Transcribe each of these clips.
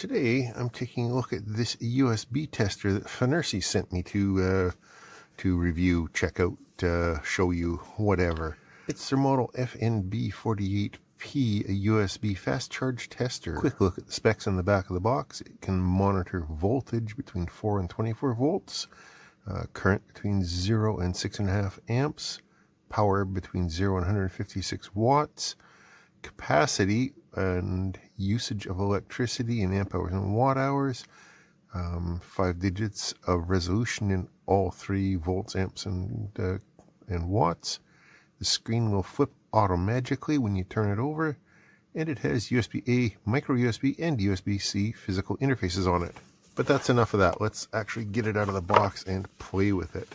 Today I'm taking a look at this USB tester that Fnirsi sent me to review, check out, show you, whatever. It's their model FNB48P, a USB fast charge tester. Quick look at the specs on the back of the box. It can monitor voltage between 4 and 24 volts, current between 0 and 6.5 amps, power between 0 and 156 watts, capacity and usage of electricity in amp hours and watt hours, 5 digits of resolution in all 3 volts, amps, and watts. The screen will flip automatically when you turn it over, and it has USB-A, micro USB, and USB-C physical interfaces on it. But that's enough of that. Let's actually get it out of the box and play with it.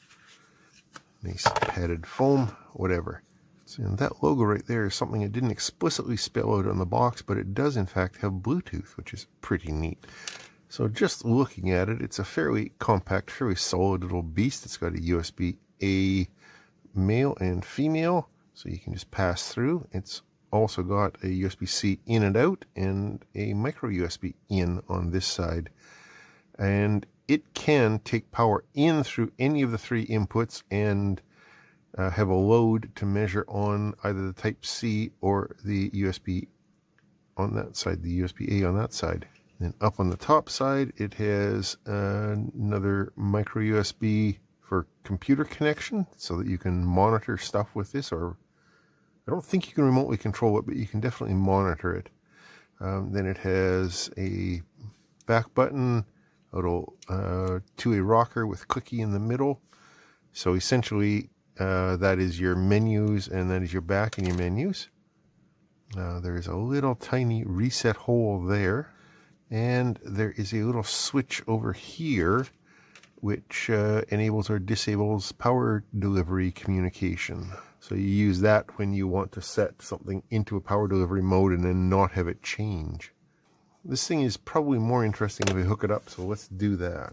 Nice padded foam, whatever. And that logo right there is something it didn't explicitly spell out on the box, but it does in fact have Bluetooth, which is pretty neat. So just looking at it, it's a fairly compact, fairly solid little beast. It's got a USB-A male and female, so you can just pass through. It's also got a USB-C in and out, and a micro USB in on this side. And it can take power in through any of the 3 inputs and have a load to measure on either the Type-C or the USB on that side, the USB-A on that side. And up on the top side, it has another micro USB for computer connection, so that you can monitor stuff with this, or I don't think you can remotely control it, but you can definitely monitor it. Then it has a back button, a little two-way rocker with clicky in the middle. So essentially, that is your menus, and that is your back in your menus. There's a little tiny reset hole there, and there is a little switch over here which enables or disables power delivery communication. So you use that when you want to set something into a power delivery mode and then not have it change. This thing is probably more interesting if we hook it up, so let's do that.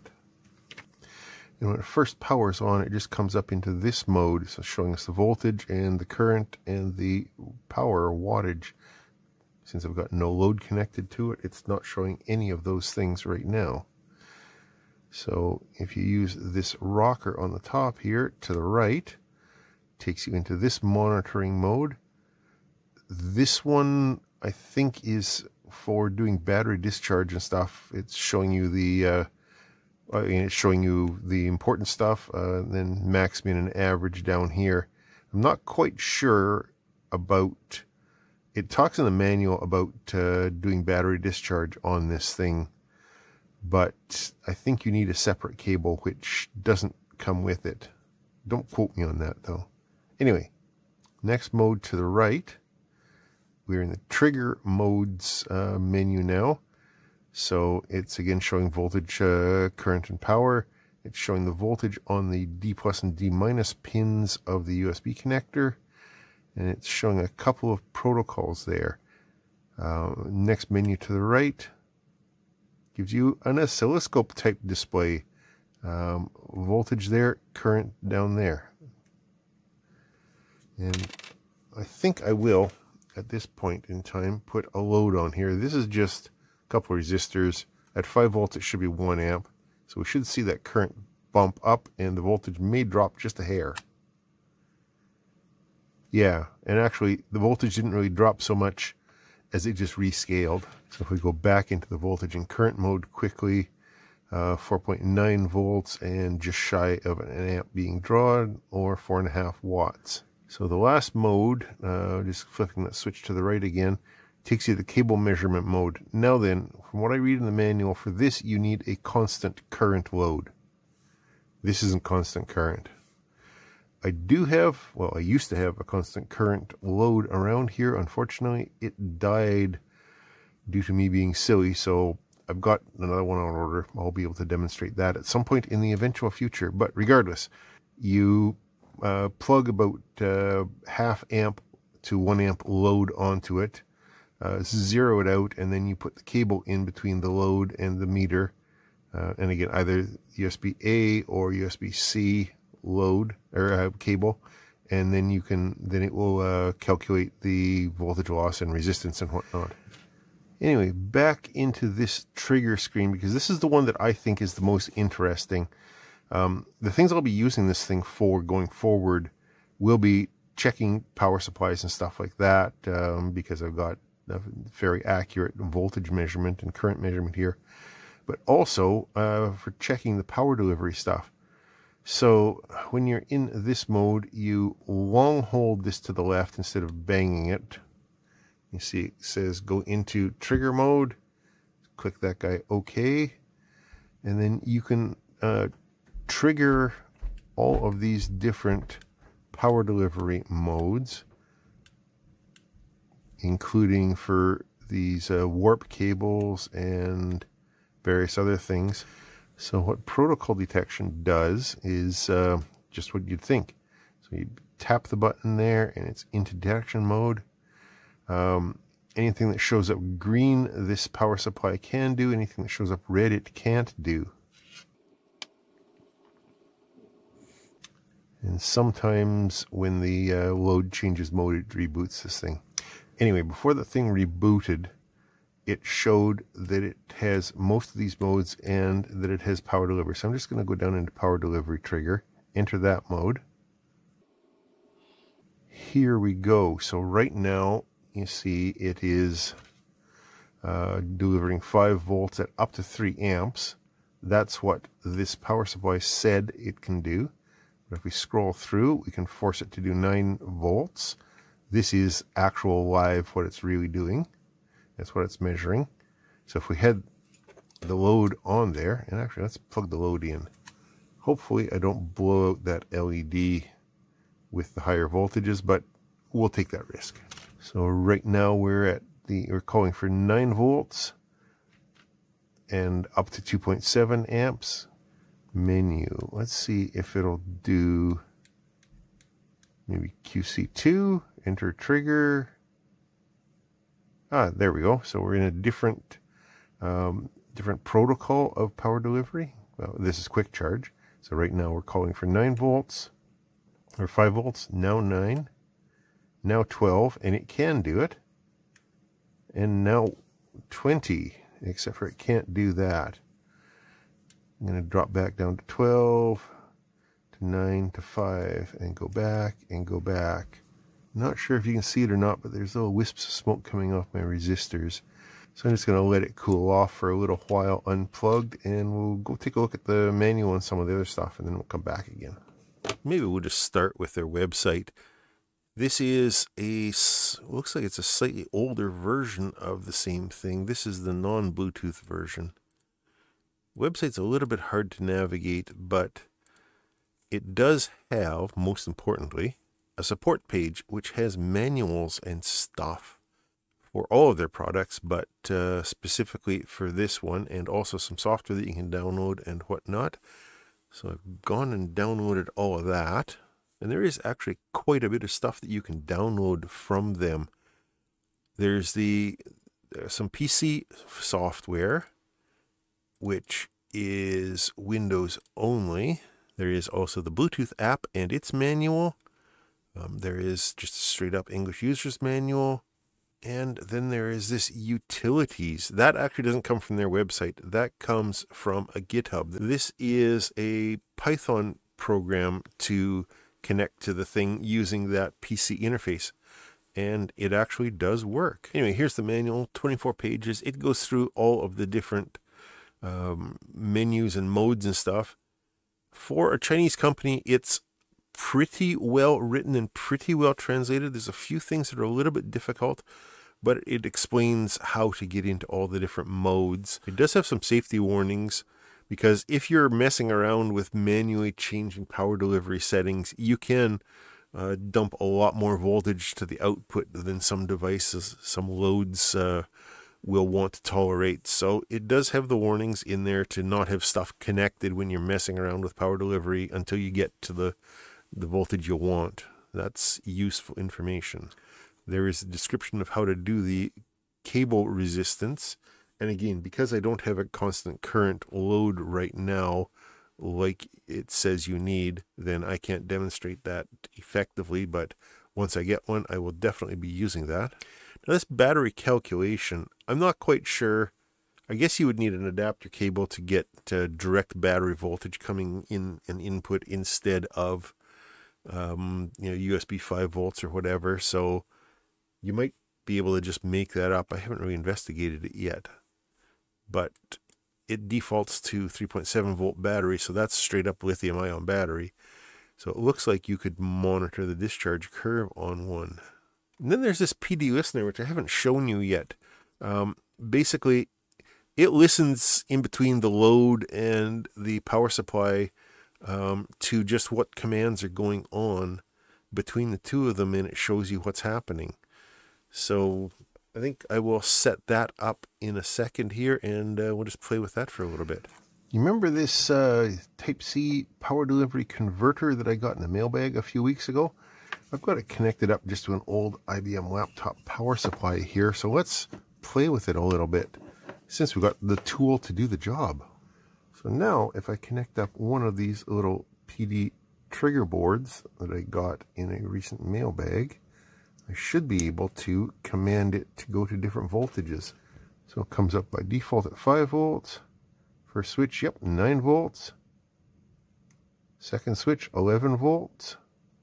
And when it first powers on, it just comes up into this mode, so showing us the voltage and the current and the power or wattage. Since I've got no load connected to it, it's not showing any of those things right now. So if you use this rocker on the top here to the right, it takes you into this monitoring mode. This one I think is for doing battery discharge and stuff. It's showing you the important stuff, then max, min, and average down here. I'm not quite sure about, it talks in the manual about doing battery discharge on this thing, but I think you need a separate cable which doesn't come with it. Don't quote me on that though. Anyway, next mode to the right, we're in the trigger modes menu now. So it's again showing voltage, current, and power. It's showing the voltage on the D+ and D- pins of the USB connector, and it's showing a couple of protocols there. Next menu to the right gives you an oscilloscope type display. Voltage there, current down there. And I think I will, at this point in time, put a load on here. This is just a couple of resistors. At 5 volts it should be 1 amp. So we should see that current bump up, and the voltage may drop just a hair. Yeah, and actually the voltage didn't really drop so much as it just rescaled. So if we go back into the voltage and current mode quickly, 4.9 volts and just shy of an amp being drawn, or 4.5 watts. So the last mode, just flipping that switch to the right again, takes you to the cable measurement mode. Now then, from what I read in the manual, for this you need a constant current load. This isn't constant current. I do have, well, I used to have a constant current load around here. Unfortunately, it died due to me being silly, so I've got another one on order. I'll be able to demonstrate that at some point in the eventual future. But regardless, you plug about half amp to 1 amp load onto it, zero it out, and then you put the cable in between the load and the meter. And again, either USB-A or USB-C load or cable, and then it will calculate the voltage loss and resistance and whatnot. Anyway, back into this trigger screen, because this is the one that I think is the most interesting. The things I'll be using this thing for going forward will be checking power supplies and stuff like that, because I've got a very accurate voltage measurement and current measurement here, but also for checking the power delivery stuff. So when you're in this mode, you long hold this to the left instead of banging it. You see it says go into trigger mode. Click that guy OK. And then you can trigger all of these different power delivery modes, including for these warp cables and various other things. So what protocol detection does is just what you'd think. So you tap the button there and it's into detection mode. Anything that shows up green, this power supply can do. Anything that shows up red, it can't do. And sometimes when the load changes mode, it reboots this thing. Anyway, before the thing rebooted, it showed that it has most of these modes and that it has power delivery. So I'm just going to go down into power delivery trigger, enter that mode. Here we go. So right now, you see it is delivering 5 volts at up to 3 amps. That's what this power supply said it can do. But if we scroll through, we can force it to do 9 volts. This is actual live what it's really doing. That's what it's measuring. So if we had the load on there, and actually let's plug the load in. Hopefully I don't blow out that LED with the higher voltages, but we'll take that risk. So right now we're calling for 9 volts and up to 2.7 amps. Menu. Let's see if it'll do maybe QC2, enter trigger. There we go. So we're in a different protocol of power delivery. Well, this is quick charge. So right now we're calling for 9 volts or 5 volts. Now 9, now 12, and it can do it. And now 20, except for it can't do that. I'm going to drop back down to 12, to 9, to 5, and go back and go back. Not sure if you can see it or not, but there's little wisps of smoke coming off my resistors. So I'm just going to let it cool off for a little while unplugged, and we'll go take a look at the manual and some of the other stuff, and then we'll come back again. Maybe we'll just start with their website. This is looks like it's a slightly older version of the same thing. This is the non-Bluetooth version. Website's a little bit hard to navigate, but it does have, most importantly, a support page which has manuals and stuff for all of their products, but specifically for this one, and also some software that you can download and whatnot. So I've gone and downloaded all of that, and there is actually quite a bit of stuff that you can download from them. There's some PC software, which is Windows only. There is also the Bluetooth app and its manual. There is just a straight up English user's manual. And then there is this utilities. That actually doesn't come from their website. That comes from a GitHub. This is a Python program to connect to the thing using that PC interface. And it actually does work. Anyway, here's the manual, 24 pages. It goes through all of the different menus and modes and stuff. For a Chinese company, it's pretty well written and pretty well translated. There's a few things that are a little bit difficult, but it explains how to get into all the different modes. It does have some safety warnings, because if you're messing around with manually changing power delivery settings, you can dump a lot more voltage to the output than some devices, some loads will want to tolerate. So it does have the warnings in there to not have stuff connected when you're messing around with power delivery until you get to the voltage you want. That's useful information. There is a description of how to do the cable resistance. And again, because I don't have a constant current load right now, like it says you need, then I can't demonstrate that effectively. But once I get one, I will definitely be using that. Now this battery calculation, I'm not quite sure. I guess you would need an adapter cable to get direct battery voltage coming in an input instead of USB 5 volts or whatever. So you might be able to just make that up. I haven't really investigated it yet, but it defaults to 3.7 volt battery, so that's straight up lithium ion battery. So it looks like you could monitor the discharge curve on one. And then there's this PD listener, which I haven't shown you yet. Basically, it listens in between the load and the power supply to just what commands are going on between the two of them, and it shows you what's happening. So I think I will set that up in a second here, and we'll just play with that for a little bit. You remember this Type-C power delivery converter that I got in a mailbag a few weeks ago? I've got it connected up just to an old IBM laptop power supply here, so let's play with it a little bit, since we've got the tool to do the job. So now, if I connect up one of these little PD trigger boards that I got in a recent mailbag, I should be able to command it to go to different voltages. So it comes up by default at 5 volts. First switch, yep, 9 volts. Second switch, 11 volts.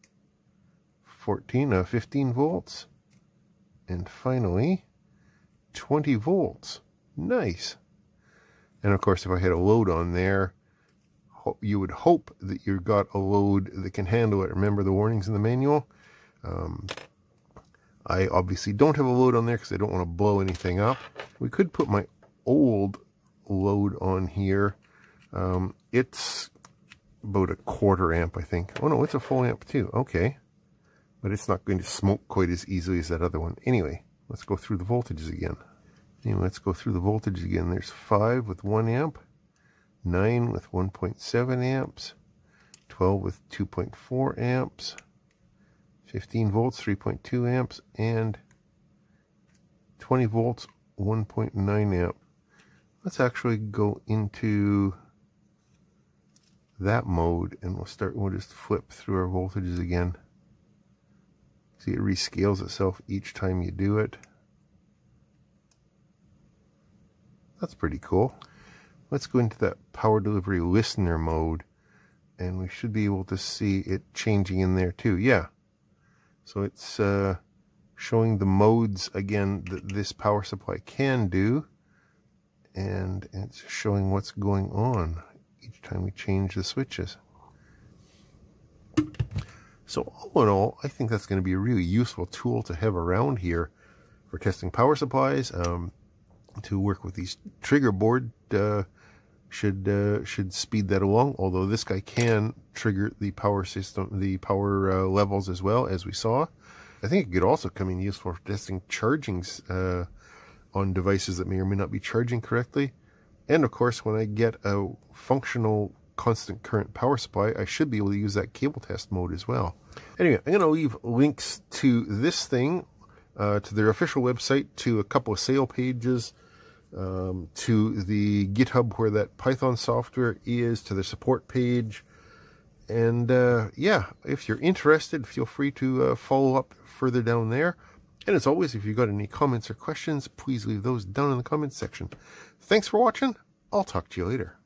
15 volts. And finally, 20 volts. Nice. And of course, if I had a load on there, you would hope that you've got a load that can handle it. Remember the warnings in the manual? I obviously don't have a load on there because I don't want to blow anything up. We could put my old load on here. It's about a 1/4 amp, I think. Oh no, it's a full amp too. Okay. But it's not going to smoke quite as easily as that other one. Anyway, let's go through the voltages again. There's 5 with 1 amp, 9 with 1.7 amps, 12 with 2.4 amps, 15 volts, 3.2 amps, and 20 volts, 1.9 amp. Let's actually go into that mode, and we'll just flip through our voltages again. See, it rescales itself each time you do it. That's pretty cool. Let's go into that power delivery listener mode, and we should be able to see it changing in there too. Yeah. So it's showing the modes again that this power supply can do, and it's showing what's going on each time we change the switches. So all in all, I think that's going to be a really useful tool to have around here for testing power supplies. To work with these trigger board should speed that along. Although this guy can trigger the power system, the power levels as well, as we saw. I think it could also come in useful for testing chargings on devices that may or may not be charging correctly. And of course, when I get a functional constant current power supply, I should be able to use that cable test mode as well. Anyway, I'm going to leave links to this thing, to their official website, to a couple of sale pages, to the GitHub where that Python software is, to the support page. And yeah, if you're interested, feel free to follow up further down there. And as always, if you've got any comments or questions, please leave those down in the comments section. Thanks for watching. I'll talk to you later.